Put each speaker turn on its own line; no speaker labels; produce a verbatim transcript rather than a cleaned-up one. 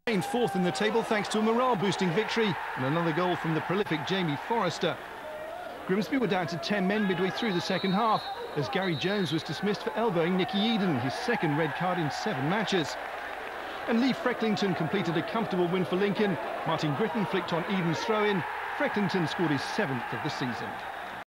Remained fourth in the table thanks to a morale-boosting victory and another goal from the prolific Jamie Forrester. Grimsby were down to ten men midway through the second half as Gary Jones was dismissed for elbowing Nicky Eden, his second red card in seven matches. And Lee Frecklington completed a comfortable win for Lincoln. Martin Gritton flicked on Eden's throw-in. Frecklington scored his seventh of the season.